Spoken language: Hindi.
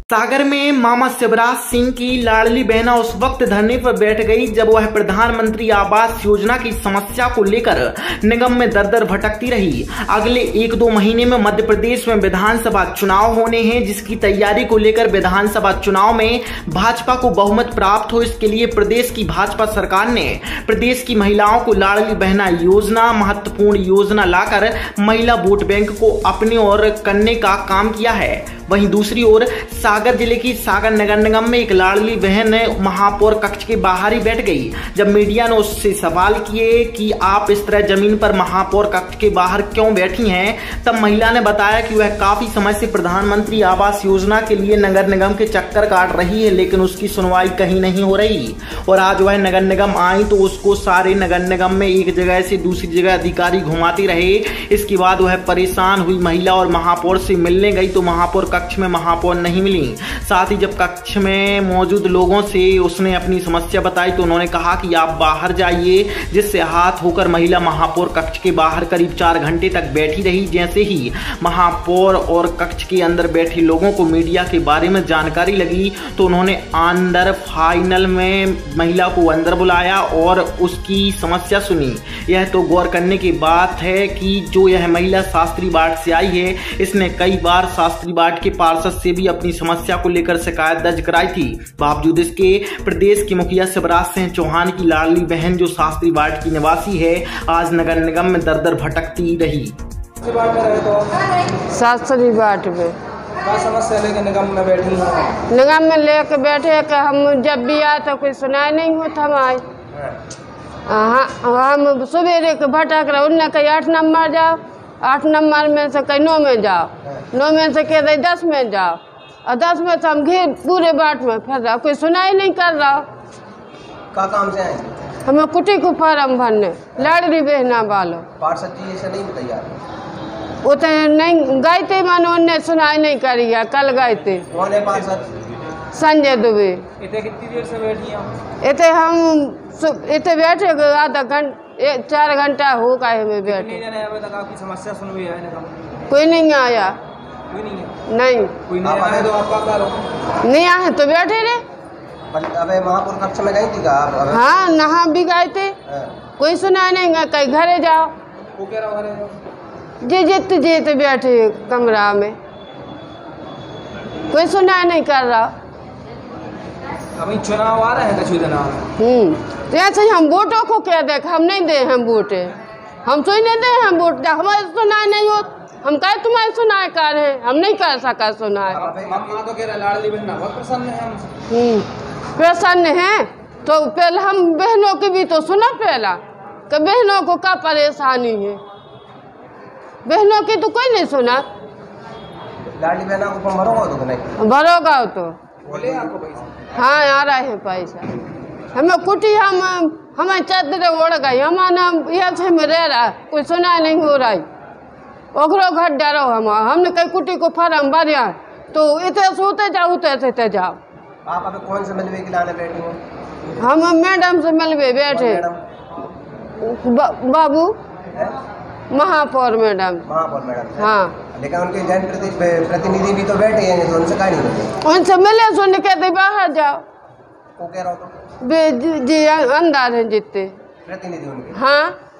सागर में मामा शिवराज सिंह की लाडली बहना उस वक्त धरने पर बैठ गई जब वह प्रधानमंत्री आवास योजना की समस्या को लेकर निगम में दर दर भटकती रही। अगले 1-2 महीने में मध्य प्रदेश में विधानसभा चुनाव होने हैं, जिसकी तैयारी को लेकर विधानसभा चुनाव में भाजपा को बहुमत प्राप्त हो, इसके लिए प्रदेश की भाजपा सरकार ने प्रदेश की महिलाओं को लाडली बहना योजना महत्वपूर्ण योजना लाकर महिला वोट बैंक को अपने ओर करने का काम किया है। वहीं दूसरी ओर सागर जिले की सागर नगर निगम में एक लाडली बहन महापौर कक्ष के बाहर ही बैठ गई। जब मीडिया ने उससे सवाल किए कि आप इस तरह जमीन पर महापौर कक्ष के बाहर क्यों बैठी हैं, तब महिला ने बताया कि वह काफी समय से प्रधानमंत्री आवास योजना के लिए नगर निगम के चक्कर काट रही है, लेकिन उसकी सुनवाई कहीं नहीं हो रही। और आज वह नगर निगम आई तो उसको सारे नगर निगम में एक जगह से दूसरी जगह अधिकारी घुमाते रहे। इसके बाद वह परेशान हुई महिला और महापौर से मिलने गई तो महापौर कक्ष में महापौर नहीं मिली। साथ ही जब कक्ष में मौजूद लोगों से उसने अपनी समस्या बताई तो उन्होंने कहा कि आप बाहर जाइए, जिससे हाथ होकर महिला महापौर कक्ष के बाहर करीब 4 घंटे तक बैठी रही। जैसे ही महापौर और कक्ष के अंदर बैठे लोगों को मीडिया के बारे में जानकारी लगी तो उन्होंने अंदर फाइनल में महिला को अंदर बुलाया और उसकी समस्या सुनी। यह तो गौर करने की बात है कि जो यह महिला शास्त्री बाट से आई है, इसने कई बार शास्त्री बाट के पार्षद से भी अपनी समस्या को लेकर शिकायत दर्ज कराई थी। बावजूद इसके प्रदेश के मुखिया शिवराज सिंह चौहान की लाडली बहन जो शास्त्री बाट की निवासी है, आज नगर निगम में दर दर भटकती रही। शास्त्री बाट में क्या समस्या लेके निगम में बैठी हैं? निगम में लेके बैठे कि हम जब भी आए तो कोई सुनाई नहीं होता हमारे। हम सवेरे के भटक रहे, उनने कही 8 नंबर जाओ, 8 नंबर में से कहीं 9 में जाओ, 9 में से कह रहे 10 में जाओ, और 10 में से हम घिर पूरे बाट में फंस रहा, कोई सुनाई नहीं कर रहा। क्या काम से आए? हमें कुटी को फार्म भरने लाडली बहना वालों। पार्षद जी ऐसे नहीं बताइए, वो तो नहीं गए थे, मानो उनने सुनाई नहीं करी है। कल गए थे। कौन है पार्षद? संजय दुबे। इतने कितनी देर से बैठी हैं? इतने हम इतने बैठे आधा घंटा 4 घंटा हो गए हमें बैठे। अभी तक आपकी समस्या सुन हुई है निगम? कोई नहीं आया। कोई नहीं है? नहीं कोई नहीं आया तो आपका क्या रो? नहीं आए तो बैठे रहे। अबे महापौर कक्ष में गई थी क्या आप? हाँ, नहा भी गए थे। कोई सुनाई नहीं गया, कहीं घरे जाओ। वो कह रहा घरे जाओ। जी जीते बैठे कमरा में, कोई सुनाई नहीं कर रहा। अभी चुनाव आ रहे हैं कछु दिन तो ऐसे हम वोटों को क्या देख, हम नहीं दे हम वोटे, हम तो नहीं दे हम वोट, हमारे सुनाई नहीं हो, हम कहे तुम्हारी सुनाई कर है, हम नहीं कर सका सुनाई। तो कह रहे लाडली बहना बहुत प्रसन्न है हमसे। प्रसन्न है तो पहले हम बहनों की भी तो सुना पहला कि बहनों को क्या परेशानी है। बहनों की तो कोई नहीं सुना। लाडली बहना को भरोगा तो नहीं? भरोगा तो बोले आपको पैसा? हाँ, आ रहे हैं पैसा। हमें कुटी हमें चादर ओढ़ गई, हमारा ये में रह रहा, कोई सुनाई नहीं हो रही। ओकरो घर डरो हमने कई कुटी को फार्म भरिया तो इतने सोते जाओ उतरते जाओ। आप अभी कौन से मिलवे के लाने बैठी हो? हम मैडम से मिलवे बैठे। बाबू महापौर मैडम। महापौर मैडम? हाँ, लेकिन उनके जन प्रतिनिधि भी तो बैठे हैं, तो उनसे कहा नहीं मिले? उनसे मिले सुन कहते बाहर जाओ। वो कह रहा हूँ तो जी अंदर है जितने प्रतिनिधि उनके। हाँ,